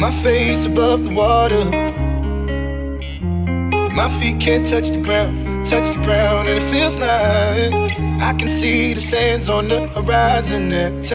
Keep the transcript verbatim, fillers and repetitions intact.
my face above the water. My feet can't touch the ground, touch the ground, and it feels like I can see the sands on the horizon.